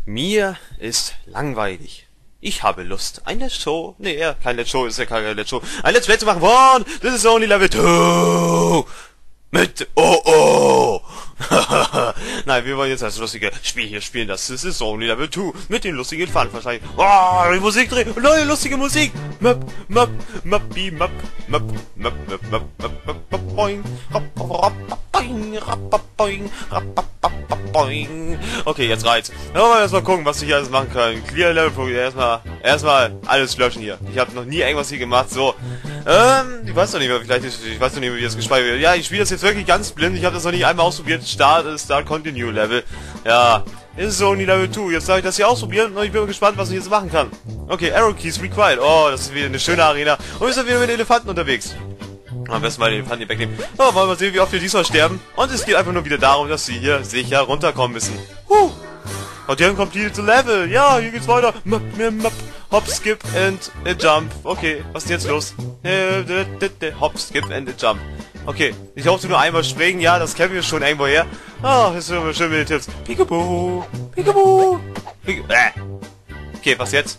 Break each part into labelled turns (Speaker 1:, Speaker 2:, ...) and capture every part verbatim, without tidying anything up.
Speaker 1: Mir ist langweilig. Ich habe Lust. Ein Let's Show. Nee, ja, kein Let's Show, ist ja kein Let's Show. Ein Let's Play zu machen. One, this is only level two. Mit Oh Oh. Nein, wir wollen jetzt das lustige Spiel hier spielen. Das ist es only level two. Mit den lustigen Fun wahrscheinlich. Oh, die Musik drehen. Neue lustige Musik. Map, map, mappi, map, map, map, map, map, map, map, boing. Boing, boing, boing. Okay, jetzt reizt. Dann wollen wir erstmal gucken, was wir hier alles machen können. Clear Level. Erstmal, erstmal alles löschen hier. Ich habe noch nie irgendwas hier gemacht. So. Ähm, ich weiß noch nicht mehr, vielleicht, ich weiß noch nicht mehr, wie das gespeichert wird. Ja, ich spiele das jetzt wirklich ganz blind. Ich habe das noch nicht einmal ausprobiert. Start, Start, Continue Level. Ja, ist only Level two. Jetzt darf ich das hier ausprobieren und ich bin gespannt, was ich jetzt machen kann. Okay, Arrow Keys required. Oh, das ist wieder eine schöne Arena. Und wir sind wieder mit Elefanten unterwegs. Am besten mal den Elefanten hier wegnehmen. Oh, wollen wir mal sehen, wie oft wir diesmal sterben. Und es geht einfach nur wieder darum, dass sie hier sicher runterkommen müssen. Huh. Und die haben completed the level. Ja, hier geht's weiter. Map, map, hop, skip and a jump. Okay, was ist denn jetzt los? Hop, skip and a jump. Okay, ich durfte nur einmal springen. Ja, das kennen wir schon irgendwo her. Ah, oh, das ist immer schön mit den Tipps. Peekaboo, Peekaboo, Peekaboo. Äh. Okay, was jetzt?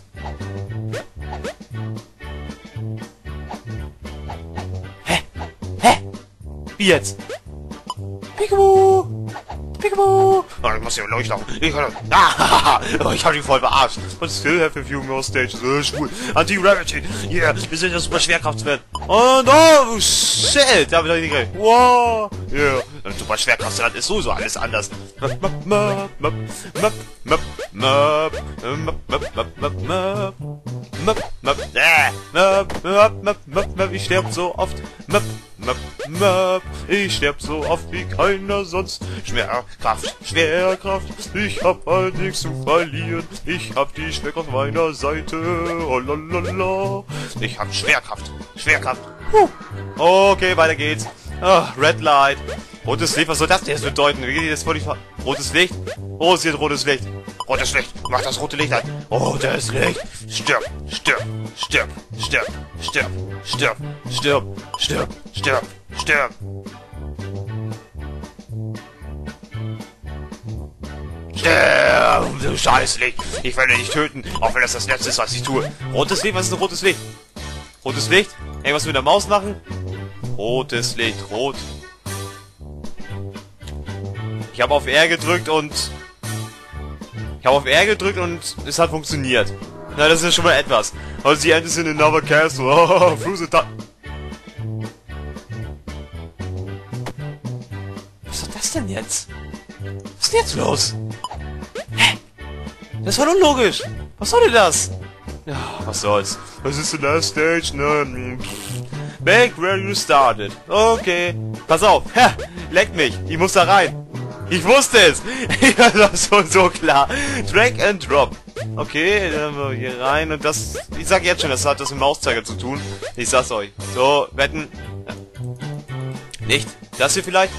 Speaker 1: Hä? Hä? Wie jetzt? Peekaboo! Peekaboo! Oh, ich muss hier durchlaufen. Ich kann... Ah, oh, ich hab ihn voll verarscht. But still have a few more stages. Oh, schwul. Anti-Gravity. Yeah, wir sind ja super Schwerkraftsfan. Und oh, shit. Da hab ich doch nicht gerechnet. Wow. Yeah. Ein super Schwerkraftsland ist sowieso alles anders. Map, map, map, map, map, map, map, map, map, map, map, map, map, äh, map, map, map, map, map, ich sterb so oft. Map, map, map, ich sterb so oft wie keiner sonst. Schwerkraft, Schwerkraft, ich hab halt nichts zu verlieren. Ich hab die Schwerkraft auf meiner Seite. Oh lalala. Ich hab Schwerkraft, Schwerkraft. Huh. Okay, weiter geht's. Oh, Red Light. Rotes Licht, was soll das denn jetzt bedeuten? Wie geht das vor die Fa Rotes Licht? Oh, es wird rotes Licht. Rotes Licht, mach das rote Licht an. Rotes Licht. Stirb, stirb, stirb, stirb, stirb, stirb, stirb, stirb, stirb, stirb. Stirb, du Scheißlicht. Ich werde dich töten, auch wenn das das Letzte ist, was ich tue. Rotes Licht, was ist ein rotes Licht? Rotes Licht? Irgendwas mit der Maus machen? Rotes Licht, rot. Ich habe auf R gedrückt und... Ich habe auf R gedrückt und es hat funktioniert. Na, das ist ja schon mal etwas. Also die End ist in another castle. Oh, through the ta- Was ist das denn jetzt? Was ist denn jetzt los? Hä? Das war doch logisch. Was soll denn das? Ja, was soll's. Das ist the last stage, ne? Back where you started. Okay. Pass auf. Ha, leck mich. Ich muss da rein. Ich wusste es! Das war so, so klar. Drag and drop. Okay, dann haben wir hier rein und das... Ich sag jetzt schon, das hat das mit dem Mauszeiger zu tun. Ich sag's euch. So, wetten. Nicht? Das hier vielleicht?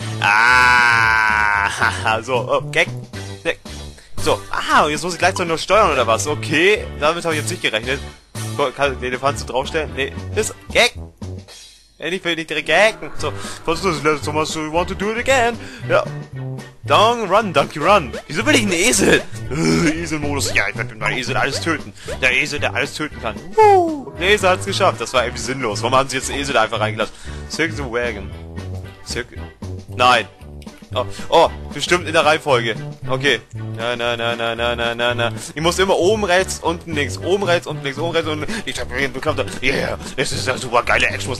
Speaker 1: Ah, so, oh, Gag. So, ah, jetzt muss ich gleichzeitig noch steuern oder was? Okay, damit habe ich jetzt nicht gerechnet. Kann den Elefant so draufstellen? Nee, ist Gag. Ich will nicht direkt hacken. So, was ist das? So much you want to do it again? Ja. Down, run, donkey, run. Wieso will ich einen Esel? Äh, Eselmodus. Ja, ich werde mit meinem Esel alles töten. Der Esel, der alles töten kann. Uh, der Esel hat's geschafft. Das war irgendwie sinnlos. Warum haben sie jetzt den Esel da einfach reingelassen? Circle the wagon. Circle... Nein. Oh, oh, bestimmt in der Reihenfolge. Okay. Na, na, na, na, na, na, na, na. Ich muss immer oben rechts, unten links. Oben rechts, unten links, oben rechts, unten links. Ich hab mir bekommen. Yeah, das ist ein super geiler Action.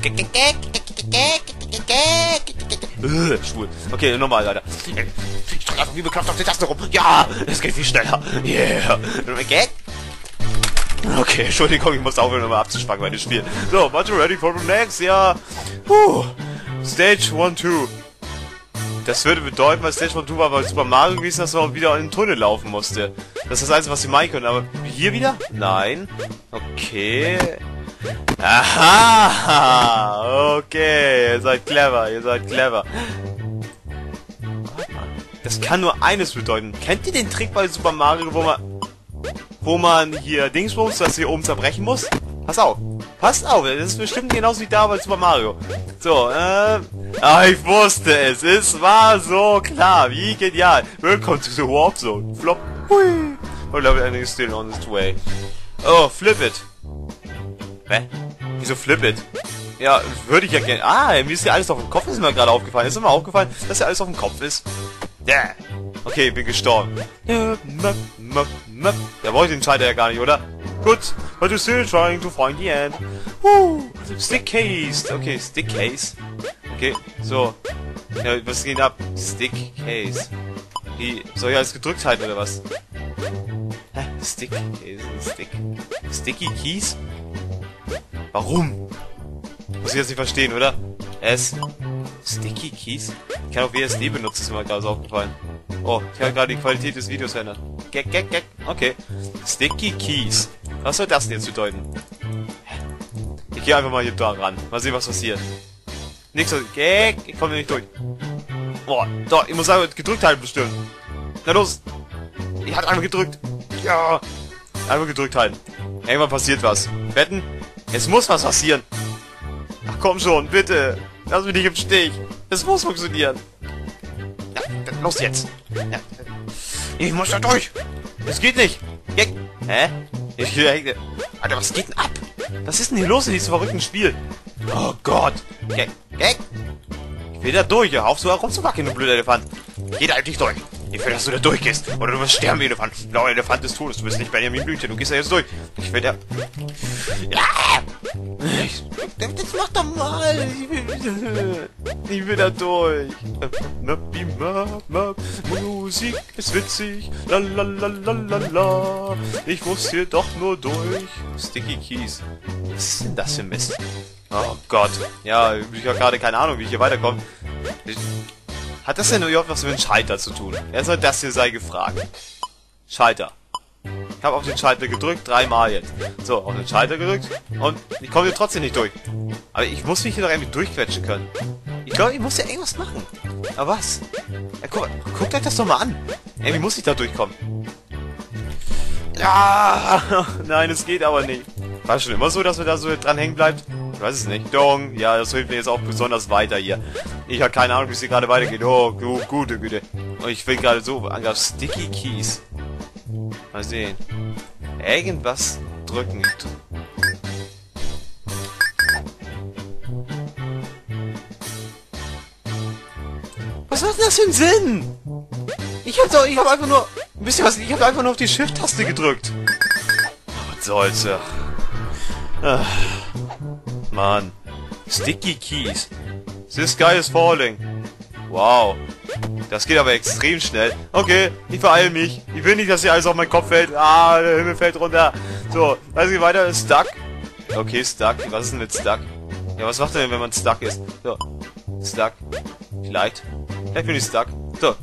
Speaker 1: Äh, schwul. Okay, nochmal, Leute. Ich drücke einfach wie bekloppt auf die Taste rum. Ja, es geht viel schneller. Yeah. Okay, Entschuldigung, ich muss aufhören, um abzuspacken bei dem Spiel. So, but you ready for the next? Ja. Puh. Stage one, two. Das würde bedeuten, weil Stage one two war bei Super Mario gewesen, dass man wieder in den Tunnel laufen musste. Das ist das Einzige, was sie meinen können. Aber hier wieder? Nein. Okay. Aha! Okay, ihr seid clever, ihr seid clever. Das kann nur eines bedeuten. Kennt ihr den Trick bei Super Mario, wo man... Wo man hier Dingsbums, das hier oben zerbrechen muss? Pass auf. Pass auf. Das ist bestimmt genauso wie damals bei Mario. So, äh... Ah, ich wusste es. Es war so klar. Wie genial. Welcome to the Warp Zone. Flop. Hui. Und Level Ending is still on its way. Oh, flip it. Hä? Wieso flip it? Ja, würde ich ja gerne... Ah, mir ist ja alles auf dem Kopf, ist mir gerade aufgefallen. Ist mir aufgefallen, dass ja alles auf dem Kopf ist. Yeah. Okay, bin gestorben. Ja, wollte den Schalter ja gar nicht, oder? Gut, but you're still trying to find the end. Woo. Stick Case. Okay, Stick Case. Okay, so. Ja, was geht ab? Stick Case. Wie, soll ich alles gedrückt halten, oder was? Hä? Stick Case. Stick. Sticky Keys? Warum? Muss ich jetzt nicht verstehen, oder? S. Sticky Keys? Ich kann auch W S D benutzen, ist mir gerade so aufgefallen. Oh, ich habe gerade die Qualität des Videos verändert. Gag, gag, gag. Okay. Sticky Keys. Was soll das denn jetzt bedeuten? Ich gehe einfach mal hier da ran. Mal sehen, was passiert. Nix. Gag. Ich komme nicht durch. Boah, doch, ich muss einfach gedrückt halten bestimmt. Na los. Ich hab einfach gedrückt. Ja. Einfach gedrückt halten. Irgendwann passiert was. Wetten? Es muss was passieren. Ach komm schon, bitte. Lass mich nicht im Stich. Es muss funktionieren. Ja, los jetzt. Ja. Ich muss da durch. Es geht nicht. Gag. Hä? Ich, ich, Alter, was geht denn ab? Was ist denn hier los in diesem verrückten Spiel? Oh Gott. Gag. Gag. Ich will da durch. Hör auf so herumzuwackeln, du blöder Elefant. Geh da endlich durch. Ich will, dass du da durchgehst. Oder du wirst sterben, Elefant. Blauer Elefant des Todes. Du bist nicht Benjamin Blümchen. Du gehst da jetzt durch. Ich will da... Ja! Ich, das mach doch mal. Ich will, ich will da durch. Musik ist witzig. Lalalala. Ich muss hier doch nur durch. Sticky Keys. Was ist denn das für Mist? Oh Gott. Ja, ich habe gerade keine Ahnung, wie ich hier weiterkomme. Ich, Hat das denn überhaupt was mit dem Schalter zu tun? Wer soll das hier sei gefragt? Schalter. Ich habe auf den Schalter gedrückt, dreimal jetzt. So, auf den Schalter gedrückt und ich komme hier trotzdem nicht durch. Aber ich muss mich hier doch irgendwie durchquetschen können. Ich glaube, ich muss ja irgendwas machen. Aber was? Ja, guck, guckt euch das doch mal an. Irgendwie muss ich da durchkommen. Ja, nein, es geht aber nicht. War schon immer so, dass man da so dran hängen bleibt? Ich weiß es nicht. Dong, ja, das hilft mir jetzt auch besonders weiter hier. Ich habe keine Ahnung, wie es hier gerade weitergeht. Oh, gu gute Güte. Und ich will gerade so an Sticky Keys. Mal sehen. Irgendwas drücken. Was macht denn das für einen Sinn? Ich hab doch, ich hab einfach nur, wisst ihr was, ich hab einfach nur auf die Shift-Taste gedrückt. Was soll's ja. Ah, Mann. Sticky Keys. The sky is falling. Wow. Das geht aber extrem schnell. Okay, ich beeile mich. Ich will nicht, dass hier alles auf meinen Kopf fällt. Ah, der Himmel fällt runter. So, was geht weiter? Stuck. Okay, stuck. Was ist denn mit stuck? Ja, was macht er denn, wenn man stuck ist? So. Stuck. Vielleicht. Vielleicht bin ich stuck. So.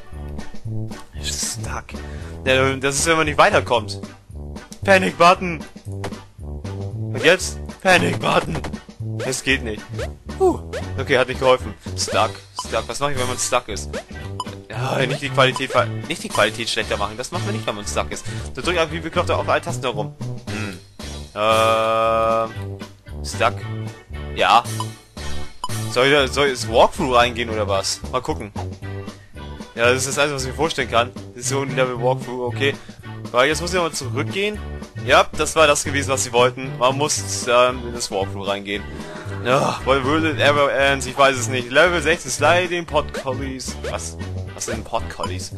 Speaker 1: Stuck. Ja, das ist, wenn man nicht weiterkommt. Panic Button. Und jetzt? Panic Button. Es geht nicht. Puh. Okay, hat nicht geholfen. Stuck. Stuck. Was mache ich, wenn man stuck ist? Ja, nicht die Qualität nicht die Qualität schlechter machen. Das macht man nicht, wenn man stuck ist. Du drückst einfach wie bekloppt auf alle Tasten herum. Hm. Ähm. Stuck. Ja. Soll ich, da, soll ich ins Walkthrough reingehen oder was? Mal gucken. Ja, das ist das Einzige, was ich mir vorstellen kann. Das ist so ein Level Walkthrough, okay. Weil jetzt muss ich nochmal zurückgehen. Ja, das war das gewesen, was sie wollten. Man muss ähm, in das Walkthrough reingehen. Ja, weil will it ever ends? Ich weiß es nicht. Level sechzehn Sliding Podcollies. Was? Was sind Podcollies?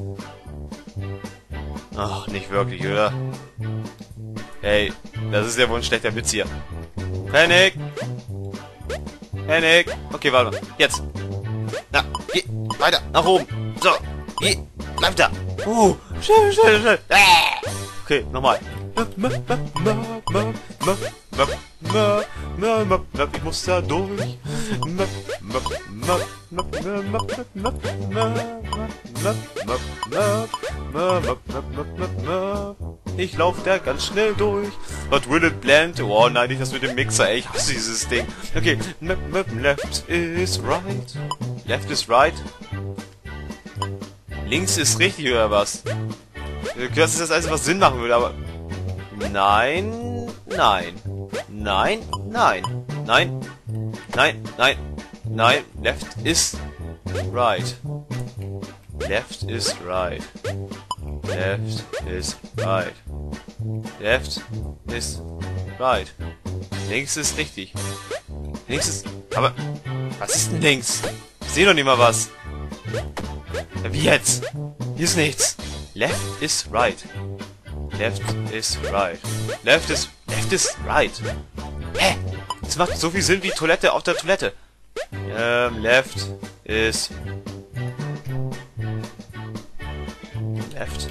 Speaker 1: Ach, nicht wirklich, oder? Hey, das ist ja wohl ein schlechter Witz hier. Panic! Panic! Okay, warte mal. Jetzt. Na, geh weiter, nach oben. So, geh, bleib da. Uh, schnell, schnell, schnell. Äh. Okay, nochmal. Ich muss da durch. Ich lauf da ganz schnell durch. But will it blend? Oh nein, nicht das mit dem Mixer, ey. Ich hasse dieses Ding. Okay. Left is right. Left is right. Links ist richtig, oder was? Das ist das Einzige, was Sinn machen würde, aber... Nein, nein, Nein, nein, nein, nein, nein, nein. Left is right. Left is right. Left is right. Left is right. Links ist richtig. Links ist... Aber... Was ist denn links? Ich sehe doch nicht mal was. Ja, wie jetzt? Hier ist nichts. Left is right. Left is right. Left is... Left is right. Hä? Das macht so viel Sinn wie Toilette auf der Toilette. Ähm, left is... Left.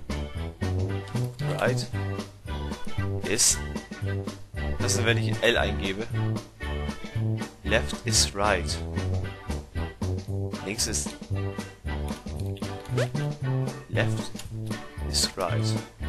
Speaker 1: Right. Is... Was ist denn, wenn ich L eingebe? Left is right. Links ist... Left is right.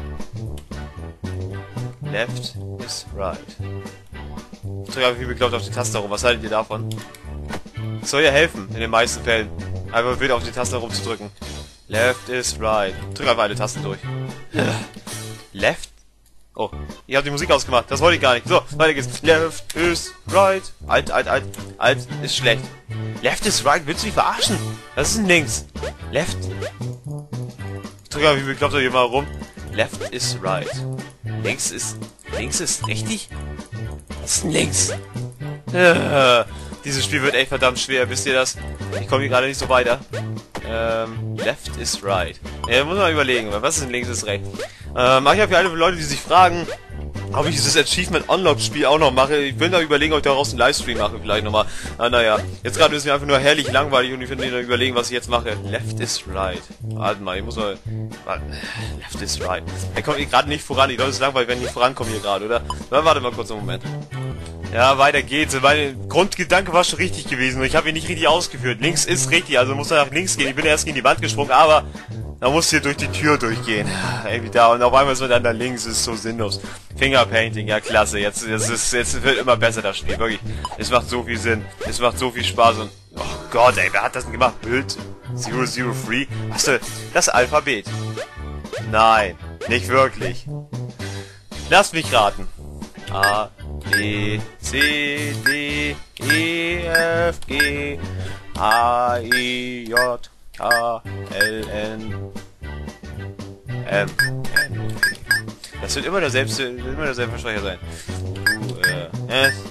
Speaker 1: Left is right. Ich drücke einfach wie bekloppt auf die Taste rum. Was haltet ihr davon? Das soll ja helfen, in den meisten Fällen. Einfach wild auf die Taste rumzudrücken. Left is right. Drück einfach alle Tasten durch. Left? Oh, ihr habt die Musik ausgemacht. Das wollte ich gar nicht. So, weiter geht's. Left is right. Alt, alt, alt. Alt ist schlecht. Left is right. Willst du mich verarschen? Was ist denn links? Left. Ich drücke einfach wie bekloppt hier mal rum. Left is right. Links ist... Links ist richtig? Was ist denn links? Äh, dieses Spiel wird echt verdammt schwer. Wisst ihr das? Ich komme hier gerade nicht so weiter. Ähm, left is right. Ja, muss man überlegen. Was ist denn links ist rechts? Ähm, ich habe hier alle Leute, die sich fragen, ob ich dieses Achievement Unlocked Spiel auch noch mache. Ich will da überlegen, ob ich daraus einen Livestream mache, vielleicht nochmal. Ah, naja. Jetzt gerade ist mir einfach nur herrlich langweilig und ich will mir überlegen, was ich jetzt mache. Left is right. Warte mal, ich muss mal... Warte. Left is right. Ich komme gerade nicht voran. Die Leute sind langweilig, wenn ich nicht vorankomme hier gerade, oder? Na, warte mal kurz einen Moment. Ja, weiter geht's. Mein Grundgedanke war schon richtig gewesen und ich habe ihn nicht richtig ausgeführt. Links ist richtig, also muss er nach links gehen. Ich bin erst gegen die Wand gesprungen, aber da muss hier durch die Tür durchgehen. Irgendwie da und auf einmal ist man dann da links, ist so sinnlos. Fingerpainting, ja klasse. Jetzt, jetzt, ist, jetzt wird immer besser das Spiel, wirklich. Es macht so viel Sinn. Es macht so viel Spaß und... Oh Gott, ey, wer hat das denn gemacht? Bild null null drei? Hast du das Alphabet? Nein, nicht wirklich. Lass mich raten. A, B, C, D, E, F, G, H, I, J, K, L, N, M, N, P. Das wird immer derselbe, immer derselbe Versprecher sein. U, äh, S,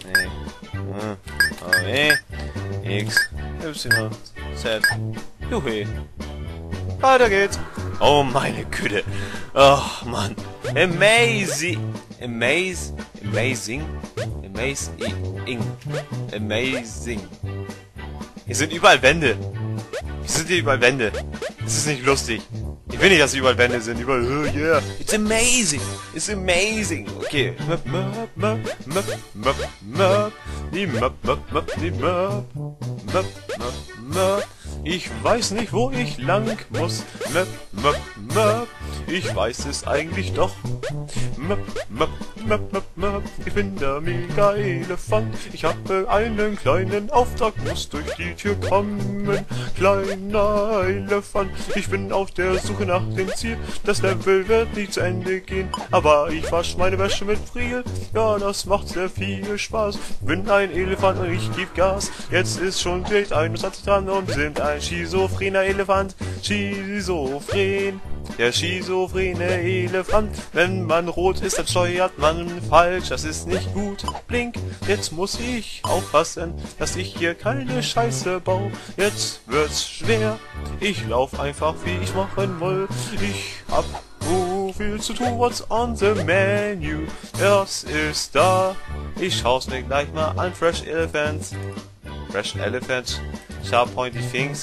Speaker 1: E, A, E, X, Y, Z, U, W. Weiter geht's. Oh meine Güte. Oh Mann. Amazing. Amazing. Amazing. Amazing. Amazing. Hier sind überall Wände. Hier sind hier überall Wände. Das ist nicht lustig. Ich will nicht, dass hier überall Wände sind. Überall, oh yeah. It's amazing. It's amazing. Okay. Möp, möp, möp, möp, möp, möp. Die möp, möp, möp, die möp. Möp, möp, möp. Ich weiß nicht, wo ich lang muss. Möp, möp, möp. Ich weiß es eigentlich doch. Möp, möp, möp, möp, möp. Ich bin der Mega-Elefant. Ich habe einen kleinen Auftrag, muss durch die Tür kommen. Kleiner Elefant. Ich bin auf der Suche nach dem Ziel. Das Level wird nicht zu Ende gehen. Aber ich wasche meine Wäsche mit Priel. Ja, das macht sehr viel Spaß. Bin ein Elefant und ich geb Gas. Jetzt ist schon direkt einundzwanzig dran und wir sind ein schizophrener Elefant. Schizophren. Der schizophrene Elefant. Wenn man rot ist, dann steuert man falsch. Das ist nicht gut. Blink. Jetzt muss ich aufpassen, dass ich hier keine Scheiße baue. Jetzt wird's schwer. Ich lauf einfach, wie ich machen will. Ich hab so viel zu tun. What's on the menu? Das ist da. Ich schau's mir gleich mal an. Fresh Elephants. Fresh Elephants. Sharp pointy things.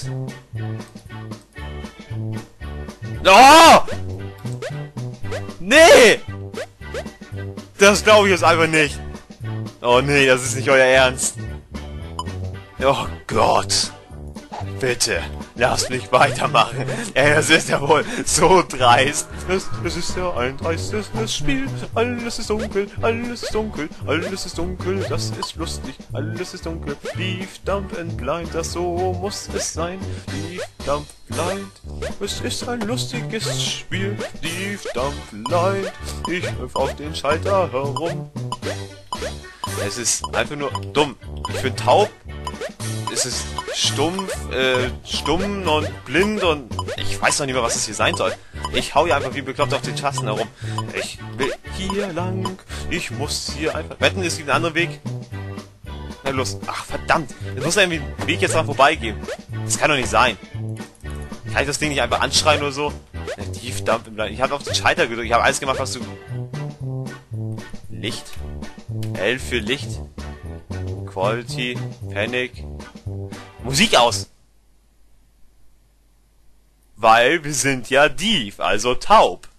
Speaker 1: Oh! Nee! Das glaube ich jetzt einfach nicht. Oh nee, das ist nicht euer Ernst. Oh Gott. Bitte, lasst mich weitermachen. Ey, das ist ja wohl so dreist. Es, es ist ja ein dreistes Spiel. Alles ist dunkel, alles ist dunkel, alles ist dunkel. Das ist lustig, alles ist dunkel. Leaf, Dump and Blind, das so muss es sein. Leaf, Dump, Blind. Es ist ein lustiges Spiel. Leaf, Dump, Blind. Ich hüpf auf den Schalter herum. Es ist einfach nur dumm. Ich bin taub. Es ist stumpf, äh, stumm und blind und ich weiß noch nicht mehr, was es hier sein soll. Ich hau hier einfach wie bekloppt auf den Tasten herum. Ich will hier lang. Ich muss hier einfach... Wetten, es gibt einen anderen Weg? Na los. Ach, verdammt. Es muss ja irgendwie einen Weg jetzt dran vorbeigehen. Das kann doch nicht sein. Kann ich das Ding nicht einfach anschreien oder so? Tief Dump im Land. Ich habe auf den Schalter gedrückt. Ich habe alles gemacht, was du... Licht. L für Licht. Quality. Panic. Musik aus. Weil wir sind ja Dieb, also taub.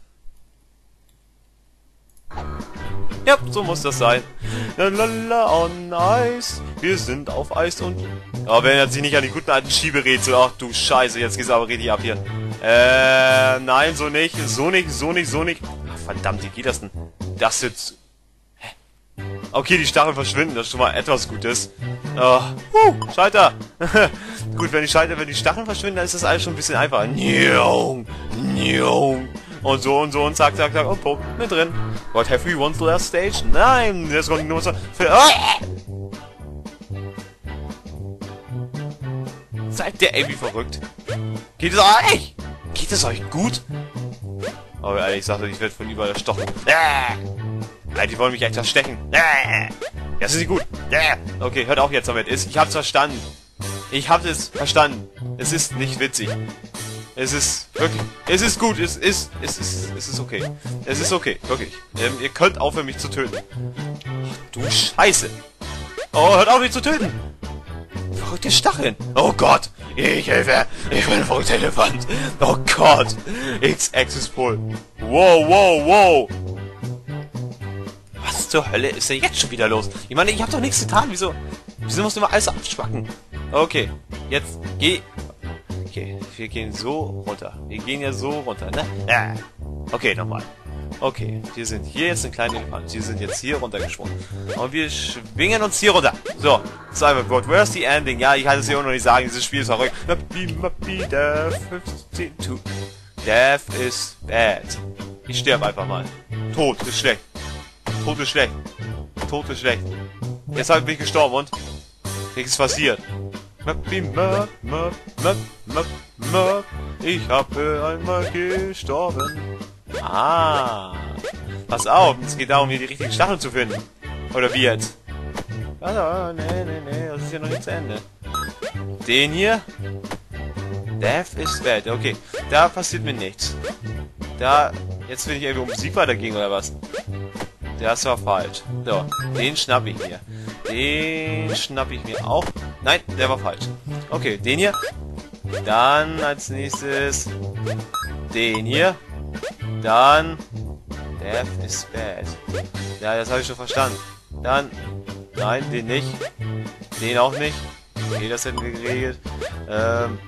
Speaker 1: Ja, so muss das sein. Lalala on Eis. Wir sind auf Eis und... Aber wenn er sich nicht an die guten alten Schieberätsel... Ach du Scheiße, jetzt geht's aber richtig ab hier. Äh, nein, so nicht. So nicht, so nicht, so nicht. Ach, verdammt, wie geht das denn? Das jetzt... Hä? Okay, die Stacheln verschwinden, das ist schon mal etwas Gutes. Oh, huh, Schalter. Gut, wenn die Schalter, wenn die Stacheln verschwinden, dann ist das alles schon ein bisschen einfacher. Njong, njong. Und so und so und zack, zack, zack. Und pop, mit drin. What have we won the last stage? Nein, jetzt kommt nur so... Oh! Seid ihr irgendwie verrückt? Geht es euch? Geht es euch gut? Oh, ich sag doch, ich werde von überall erstochen. Äh! Die wollen mich echt erstechen. Äh! Das ist nicht gut. Äh! Okay, hört auf jetzt damit. Ich hab's verstanden. Ich hab es verstanden. Es ist nicht witzig. Es ist wirklich, es ist gut, es ist, es ist, es ist okay. Es ist okay, wirklich. Ähm, ihr könnt aufhören, mich zu töten. Ach, du Scheiße. Oh, hört auf, mich zu töten. Verrückte Stacheln. Oh Gott. Ich helfe. Ich bin ein verrückter Elefant. Oh Gott. X-Axis Pull. Wow, wow, wow. Was zur Hölle ist denn jetzt schon wieder los? Ich meine, ich hab doch nichts getan. Wieso? Wieso musst du immer alles so abschwacken? Okay. Jetzt geh... Okay, wir gehen so runter. Wir gehen ja so runter, ne? Ja. Okay, nochmal. Okay, wir sind hier jetzt ein kleiner Elefant. Wir sind jetzt hier runtergeschwungen. Und wir schwingen uns hier runter. So, Cyber God, where's the ending? Ja, ich kann es hier auch noch nicht sagen. Dieses Spiel ist verrückt. Death fünfzehn. Death is bad. Ich sterbe einfach mal. Tod ist schlecht. Tod ist schlecht. Tod ist schlecht. Jetzt bin ich gestorben und nichts ist passiert. Ich habe einmal gestorben. Ah. Pass auf, es geht darum, hier die richtigen Stacheln zu finden. Oder wie jetzt? Also, nee, nee, nee, das ist ja noch nicht zu Ende. Den hier? Death is bad. Okay, da passiert mir nichts. Da, jetzt will ich irgendwie um Musik weitergehen, oder was? Das war falsch. So, den schnapp ich mir. Den schnapp ich mir auch. Nein, der war falsch. Okay, den hier. Dann als nächstes den hier. Dann Death is bad. Ja, das habe ich schon verstanden. Dann, nein, den nicht. Den auch nicht. Okay, das hätten wir geregelt. Ähm...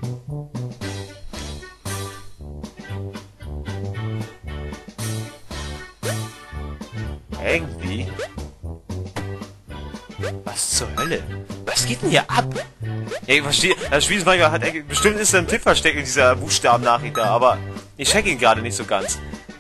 Speaker 1: Irgendwie. Was zur Hölle? Was geht denn hier ab? Ja, ich verstehe, das Spiel ist manchmal, hat, bestimmt ist da ein Tipp versteckt in dieser Buchstabennachricht da, aber ich check ihn gerade nicht so ganz.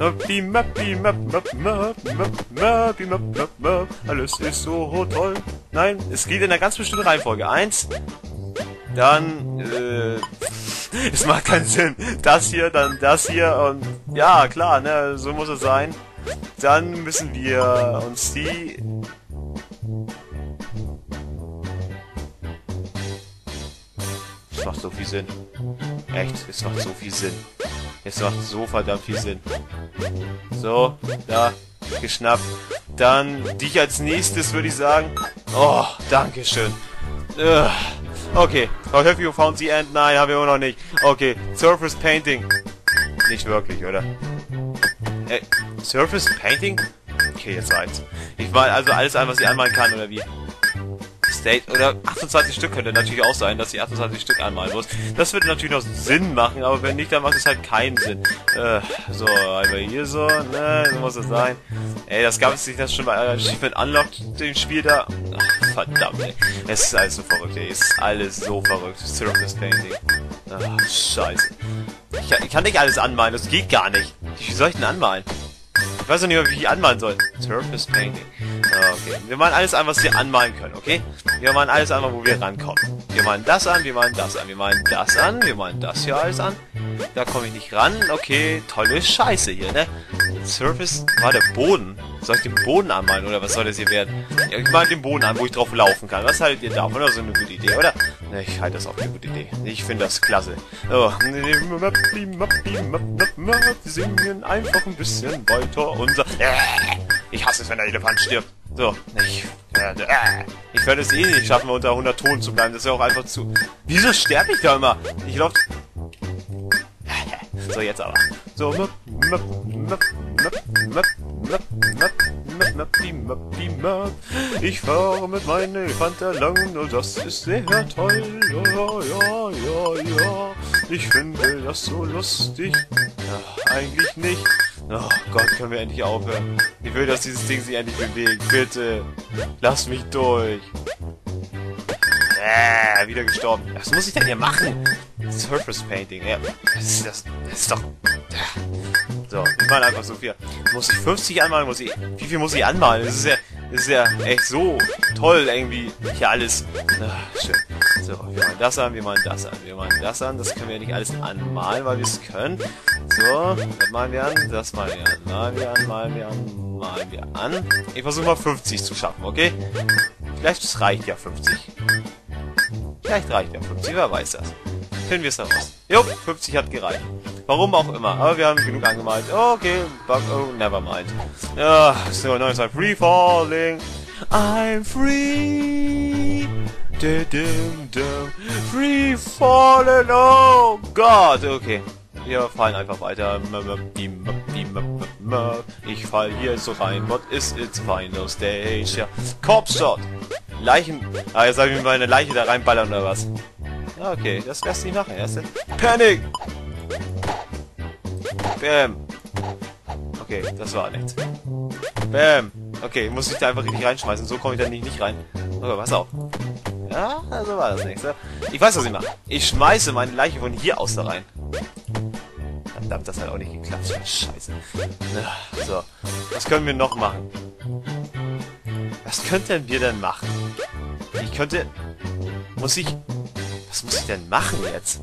Speaker 1: Alles ist so toll. Nein, es geht in einer ganz bestimmten Reihenfolge. Eins, dann, äh, es macht keinen Sinn. Das hier, dann das hier und, ja, klar, ne, so muss es sein. Dann müssen wir uns die... Es macht so viel Sinn. Echt, es macht so viel Sinn. Es macht so verdammt viel Sinn. So, da, geschnappt. Dann dich als nächstes würde ich sagen. Oh, dankeschön. Uh, okay, how have you found the end? Nein, haben wir immer noch nicht. Okay, Surface Painting. Nicht wirklich, oder? Äh, Surface Painting? Okay, jetzt reicht's. Ich meine also alles an, was ich anmalen kann, oder wie? State, oder achtundzwanzig Stück könnte natürlich auch sein, dass ich achtundzwanzig Stück anmalen muss. Das würde natürlich noch Sinn machen, aber wenn nicht, dann macht es halt keinen Sinn. Äh, so, einmal hier so, ne, so muss es sein. Ey, das gab es nicht, das schon bei Achievement Unlocked, dem Spiel da. Ach, verdammt, ey. Es ist alles so verrückt, ey. Es ist alles so verrückt. Surface Painting. Ach, scheiße. Ich, ich kann nicht alles anmalen, das geht gar nicht. Wie soll ich denn anmalen? Ich weiß noch nicht mehr, wie ich anmalen soll. Surface Painting. Okay, wir malen alles an, was wir anmalen können, okay? Wir malen alles an, wo wir rankommen. Wir malen das an, wir malen das an, wir malen das an, wir malen das hier alles an. Da komme ich nicht ran. Okay, tolle Scheiße hier, ne? Surface war der Boden. Soll ich den Boden anmalen oder was soll das hier werden? Ja, ich mal den Boden an, wo ich drauf laufen kann. Was haltet ihr davon? Das ist eine gute Idee, oder? Ne, ich halte das auch für eine gute Idee. Ich finde das klasse. Oh. Wir singen einfach ein bisschen weiter unser... Ich hasse es, wenn der Elefant stirbt. So, ich werde... Ich werde es eh nicht schaffen, unter hundert Tonen zu bleiben. Das ist ja auch einfach zu... Wieso sterbe ich da immer? Ich laufe... So, jetzt aber. So, ich fahre mit meinem Elefant lang und das ist sehr toll. Ja, ja, ja, ja. Ich finde das so lustig. Ja, eigentlich nicht. Oh Gott, können wir endlich aufhören. Ich will, dass dieses Ding sich endlich bewegt. Bitte. Lass mich durch. Äh, wieder gestorben. Was muss ich denn hier machen? Surface Painting, ja. Das ist, das, das ist doch... So, ich male einfach so viel. Muss ich fünfzig anmalen? Muss ich... Wie viel muss ich anmalen? Das ist ja... Das ist ja echt so toll, irgendwie. Hier alles... Ach, schön. So, wir malen das an, wir malen das an, wir malen das an. Das können wir ja nicht alles anmalen, weil wir es können. So, das malen wir an, das malen wir an, malen wir an, malen wir an, malen wir an. Ich versuche mal fünfzig zu schaffen, okay? Vielleicht reicht ja fünfzig. Vielleicht reicht ja fünfzig, wer weiß das. Finden wir es heraus. Jo, fünfzig hat gereicht. Warum auch immer, aber wir haben genug angemalt. Okay, bug, oh, never mind. Ja, so, neues Mal Free Falling. I'm free. Du, du, du. Free Falling, oh Gott, okay. Wir fallen einfach weiter. Ich fall hier so rein. What is its final stage? Ja. Corpse Shot. Leichen... Ah, jetzt soll ich mir meine Leiche da reinballern oder was? Okay, das lässt nicht machen. Erst Panic! Bam! Okay, das war nichts. Bam! Okay, muss ich da einfach richtig reinschmeißen. So komme ich da nicht, nicht rein. Okay, pass auf. Ja, also war das nichts. Ich weiß, was ich mache. Ich schmeiße meine Leiche von hier aus da rein. Verdammt, das hat auch nicht geklappt. Scheiße. So, was können wir noch machen? Was könnten wir denn machen? Ich könnte... Muss ich... Was muss ich denn machen jetzt?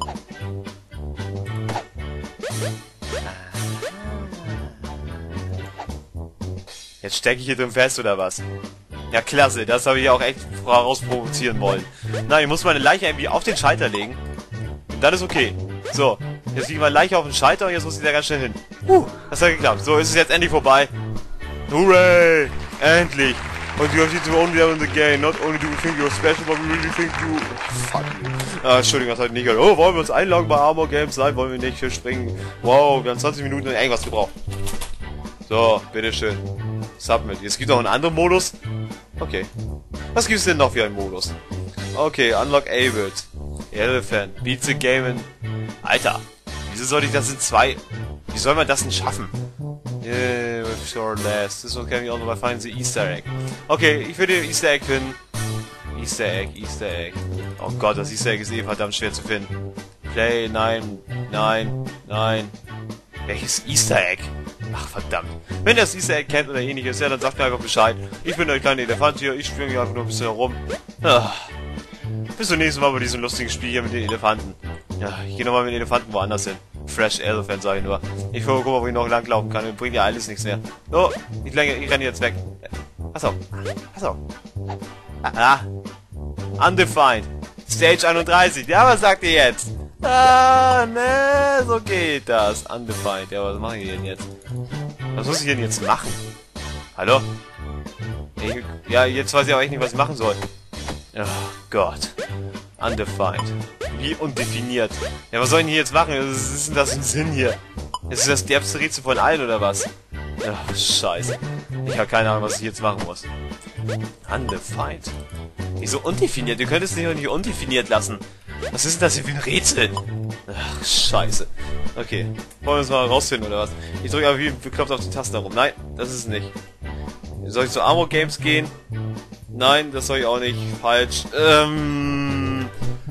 Speaker 1: Jetzt stecke ich hier drin fest, oder was? Ja, klasse. Das habe ich auch echt vorausprovozieren wollen. Nein, ich muss meine Leiche irgendwie auf den Schalter legen. Und dann ist okay. So, jetzt liegt meine Leiche auf den Schalter und jetzt muss ich da ganz schnell hin. Uh, das hat geklappt. So, ist es jetzt endlich vorbei. Hooray! Endlich! Und you have to only level in the game. Not only do we think you're special, but we really think you... Oh, fuck you. Ah, Entschuldigung, das hat nicht gehört. Oh, wollen wir uns einloggen bei Armor Games? Nein, wollen wir nicht. Wir springen. Wow, wir haben zwanzig Minuten irgendwas gebraucht. So, bitteschön. Submit. Jetzt gibt es noch einen anderen Modus. Okay. Was gibt es denn noch für einen Modus? Okay, Unlock Abled. Elephant. Beat the Game in... Alter. Wieso soll ich das in zwei... Wie soll man das denn schaffen? Yeah, with short last. This one can be also find the Easter Egg. Okay, ich würde Easter Egg finden. Easter Egg, Easter Egg. Oh Gott, das Easter Egg ist eh verdammt schwer zu finden. Play, nein, nein, nein. Welches Easter Egg? Ach, verdammt. Wenn ihr das Easter Egg kennt oder ähnliches, ja, dann sagt mir einfach Bescheid. Ich bin der kleine Elefant hier, ich schwinge hier einfach nur ein bisschen herum. Ah. Bis zum nächsten Mal bei diesem lustigen Spiel hier mit den Elefanten. Ja, ich gehe nochmal mit den Elefanten woanders hin. Fresh Elephant, sag ich nur. Ich guck mal, wo ich noch langlaufen kann. Bringt ja alles nichts mehr. Oh, ich, ich renne jetzt weg. Achso. Achso. Ah. Undefined. Stage einunddreißig. Ja, was sagt ihr jetzt? Ah, ne, so geht das. Undefined. Ja, was mache ich denn jetzt? Was muss ich denn jetzt machen? Hallo? Ich, ja, jetzt weiß ich aber echt nicht, was ich machen soll. Oh Gott. Undefined. Wie undefiniert. Ja, was soll ich denn hier jetzt machen? Was ist denn das für ein Sinn hier? Ist das derbste Rätsel von allen, oder was? Ach, scheiße. Ich habe keine Ahnung, was ich jetzt machen muss. Undefined. Wieso undefiniert? Du könntest dich doch nicht undefiniert lassen. Was ist denn das hier für ein Rätsel? Ach, scheiße. Okay. Wollen wir uns mal rausfinden, oder was? Ich drücke aber wie bekloppt auf die Tasten herum. Nein, das ist es nicht. Soll ich zu Armor Games gehen? Nein, das soll ich auch nicht. Falsch. Ähm...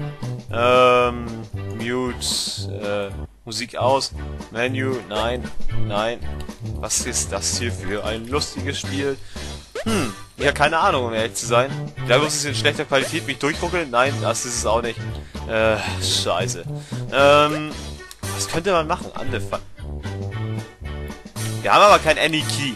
Speaker 1: Ähm... Mute. Äh... Musik aus. Menü. Nein. Nein. Was ist das hier für ein lustiges Spiel? Hm, ja, keine Ahnung, um ehrlich zu sein. Da muss es in schlechter Qualität mich durchruckeln? Nein, das ist es auch nicht. Äh, scheiße. Ähm, was könnte man machen? Andefa Wir haben aber kein Any Key.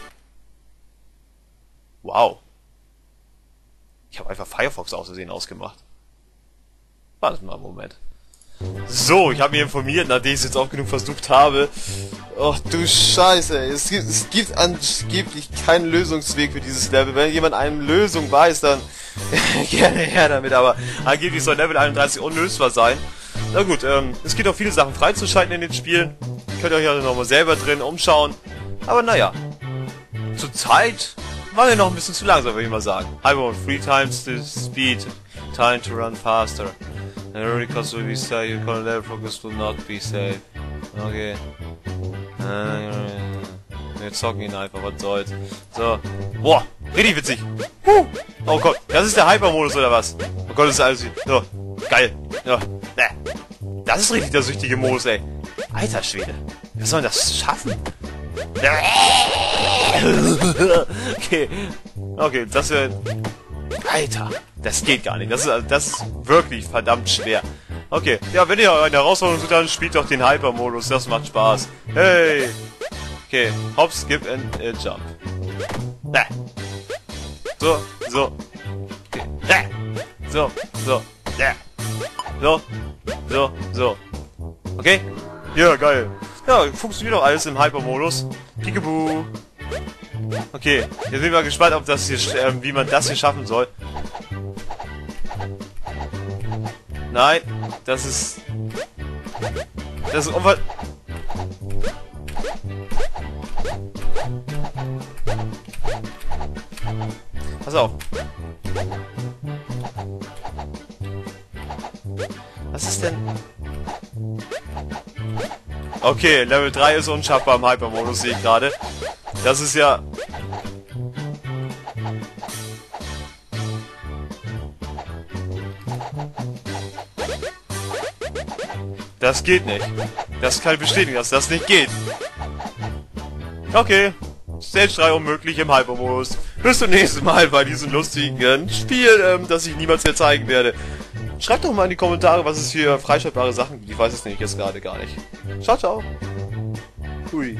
Speaker 1: Wow. Ich habe einfach Firefox aus Versehen ausgemacht. Warte mal einen Moment. So, ich habe mich informiert, nachdem ich es jetzt auch genug versucht habe. Ach du Scheiße, es gibt, es gibt angeblich keinen Lösungsweg für dieses Level. Wenn jemand eine Lösung weiß, dann gerne her damit, aber angeblich soll Level einunddreißig unlösbar sein. Na gut, ähm, es gibt auch viele Sachen freizuschalten in den Spielen. Könnt ihr euch also nochmal selber drin umschauen. Aber naja, zur Zeit war wir noch ein bisschen zu langsam, würde ich mal sagen. I want three times the speed, time to run faster. And really because will be safe, your current level focus will not be safe. Okay. Wir zocken ihn einfach, was soll's. So. Boah, richtig witzig. Huh. Oh Gott, das ist der Hyper-Modus oder was? Oh Gott, das ist alles... So, geil. Ja. Das ist richtig der süchtige Modus, ey. Alter Schwede. Wer soll das schaffen? Okay. Okay, das wäre... Alter, das geht gar nicht. Das ist, das ist wirklich verdammt schwer. Okay, ja, wenn ihr eine Herausforderung sucht, dann spielt doch den Hyper-Modus. Das macht Spaß. Hey! Okay, hop, skip and äh, jump. Äh. So, so. Okay. Äh. So, so. Äh. So, so, so. Okay? Ja, geil. Ja, funktioniert doch alles im Hyper-Modus. Peekaboo. Okay, jetzt bin ich mal gespannt, ob das hier, äh, wie man das hier schaffen soll. Nein, das ist... Das ist unver... Pass auf. Was ist denn... Okay, Level drei ist unschaffbar im Hyper-Modus, sehe ich gerade. Das ist ja... Das geht nicht. Das kann ich bestätigen, dass das nicht geht. Okay. Stage drei unmöglich im Hyper-Modus. Bis zum nächsten Mal bei diesem lustigen Spiel, ähm, das ich niemals mehr zeigen werde. Schreibt doch mal in die Kommentare, was es für freischaltbare Sachen gibt. Ich weiß es nämlich jetzt gerade gar nicht. Ciao, ciao. Hui.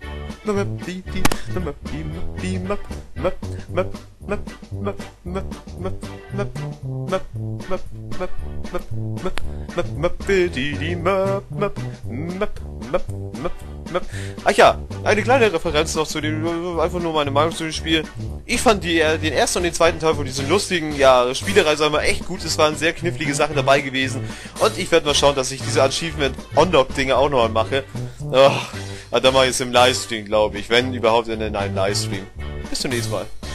Speaker 1: Ach ja, eine kleine Referenz noch zu dem, einfach nur meine Meinung zu dem Spiel. Ich fand die, den ersten und den zweiten Teil von diesen lustigen, ja, Spielereise immer echt gut. Es waren sehr knifflige Sachen dabei gewesen. Und ich werde mal schauen, dass ich diese Achievement-Unlock-Dinge auch noch mache. Oh, dann mache ich es im Livestream, glaube ich. Wenn überhaupt in einem Livestream. Bis zum nächsten Mal.